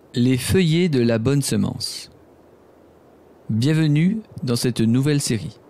Les feuillets de la bonne semence. Bienvenue dans cette nouvelle série.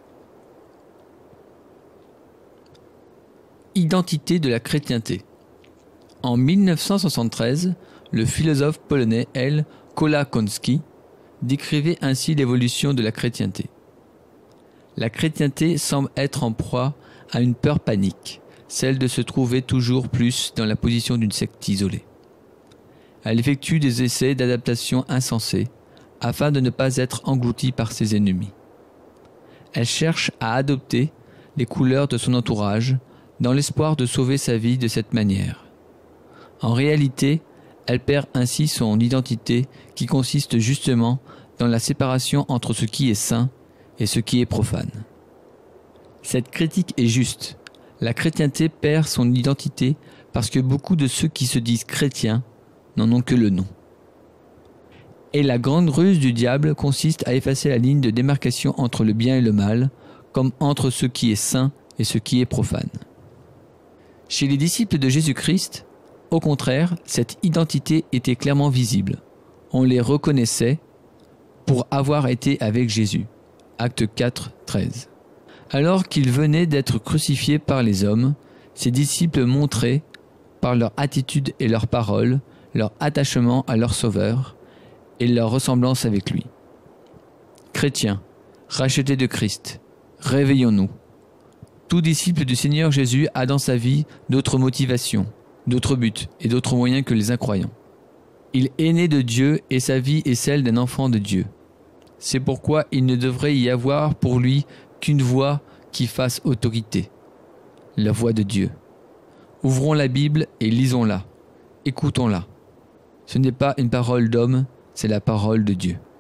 Identité de la chrétienté. En 1973, le philosophe polonais L. Kolakowski décrivait ainsi l'évolution de la chrétienté. La chrétienté semble être en proie à une peur panique, celle de se trouver toujours plus dans la position d'une secte isolée. Elle effectue des essais d'adaptation insensés afin de ne pas être engloutie par ses ennemis. Elle cherche à adopter les couleurs de son entourage dans l'espoir de sauver sa vie de cette manière. En réalité, elle perd ainsi son identité qui consiste justement dans la séparation entre ce qui est saint et ce qui est profane. Cette critique est juste. La chrétienté perd son identité parce que beaucoup de ceux qui se disent chrétiens n'en ont que le nom. Et la grande ruse du diable consiste à effacer la ligne de démarcation entre le bien et le mal, comme entre ce qui est saint et ce qui est profane. Chez les disciples de Jésus-Christ, au contraire, cette identité était clairement visible. On les reconnaissait pour avoir été avec Jésus. Acte 4, 13. Alors qu'ils venaient d'être crucifiés par les hommes, ces disciples montraient, par leur attitude et leurs paroles, leur attachement à leur Sauveur et leur ressemblance avec lui. Chrétiens, rachetés de Christ, réveillons-nous. Tout disciple du Seigneur Jésus a dans sa vie d'autres motivations, d'autres buts et d'autres moyens que les incroyants. Il est né de Dieu et sa vie est celle d'un enfant de Dieu. C'est pourquoi il ne devrait y avoir pour lui qu'une voix qui fasse autorité, la voix de Dieu. Ouvrons la Bible et lisons-la, écoutons-la. Ce n'est pas une parole d'homme, c'est la parole de Dieu.